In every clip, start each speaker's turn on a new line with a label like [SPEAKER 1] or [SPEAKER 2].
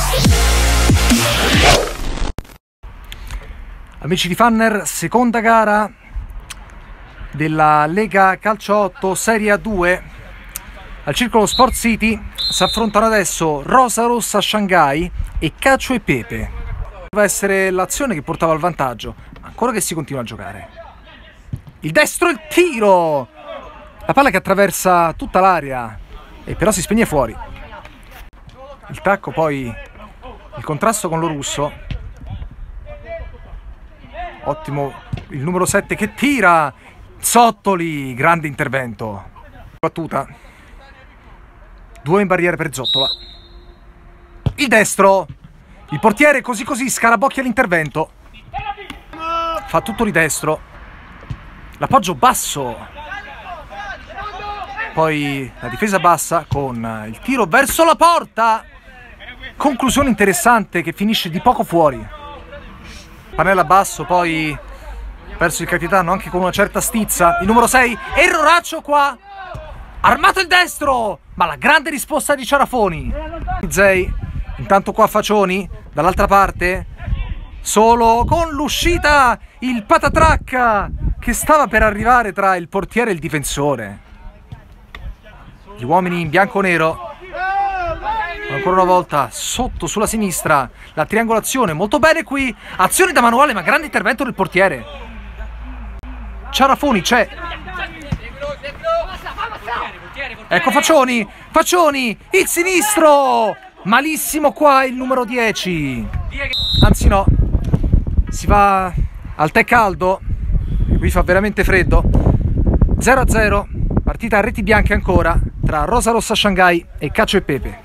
[SPEAKER 1] Amici di Fanner, seconda gara della Lega Calcio 8 Serie A2 al Circolo Sport City. Si affrontano adesso Rosa Rossa Shanghai e Cacio e Pepe. Doveva essere l'azione che portava al vantaggio, ancora che si continua a giocare. Il destro, il tiro, la palla che attraversa tutta l'area e però si spegne fuori. Il tacco, poi il contrasto con lo russo. Ottimo il numero 7 che tira. Zottoli, grande intervento. Battuta. 2 in barriera per Zottola. Il destro. Il portiere così scarabocchia l'intervento. Fa tutto di destro. L'appoggio basso. Poi la difesa bassa con il tiro verso la porta. Conclusione interessante che finisce di poco fuori. Pannella basso, poi verso il capitano anche con una certa stizza. Il numero 6, erroraccio qua. Armato il destro, ma la grande risposta di Ciarafoni. Zei, intanto qua Facioni, dall'altra parte, solo con l'uscita, il patatracca che stava per arrivare tra il portiere e il difensore. Gli uomini in bianco-nero. Ancora una volta sotto sulla sinistra la triangolazione, molto bene qui, azione da manuale ma grande intervento del portiere. Ciarafoni c'è, ecco Facioni, il sinistro, malissimo qua il numero 10, anzi no, si va al tè caldo, qui fa veramente freddo. 0-0, partita a reti bianche ancora tra Rosa Rossa Shanghai e Cacio e Pepe.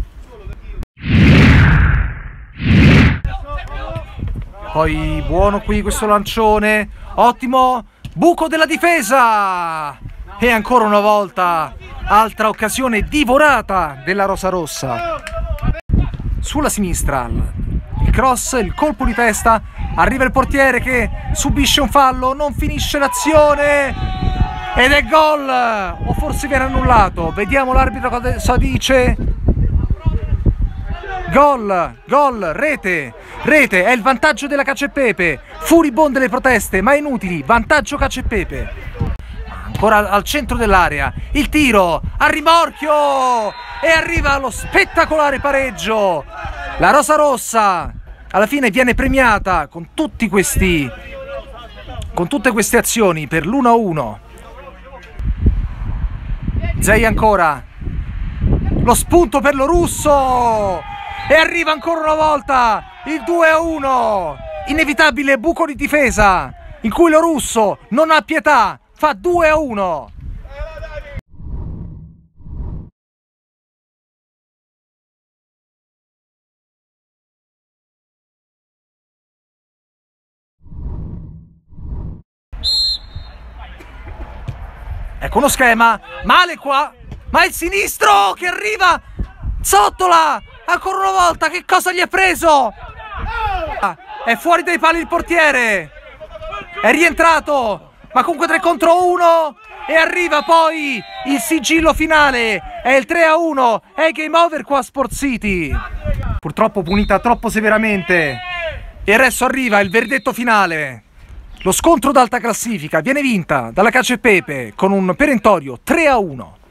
[SPEAKER 1] Poi buono qui questo lancione, ottimo, buco della difesa e ancora una volta altra occasione divorata della Rosa Rossa. Sulla sinistra il cross, il colpo di testa, arriva il portiere che subisce un fallo, non finisce l'azione ed è gol, o forse viene annullato, vediamo l'arbitro cosa dice. Gol, rete, è il vantaggio della Cacio e Pepe, furibonde le proteste ma inutili, vantaggio Cacio e Pepe. Ancora al centro dell'area, il tiro, a rimorchio e arriva lo spettacolare pareggio. La Rosa Rossa alla fine viene premiata con tutte queste azioni per l'1-1. Zei ancora, lo spunto per lo russo e arriva ancora una volta il 2-1, inevitabile buco di difesa in cui lo russo non ha pietà, fa 2-1. Ecco uno schema, male qua, ma il sinistro che arriva, Zottola, ancora una volta, che cosa gli è preso? È fuori dai pali il portiere, è rientrato, ma comunque 3 contro 1 e arriva poi il sigillo finale, è il 3-1, è il game over qua a Sport City. Purtroppo punita troppo severamente e adesso arriva il verdetto finale. Lo scontro d'alta classifica viene vinta dalla Cacio e Pepe con un perentorio 3-1.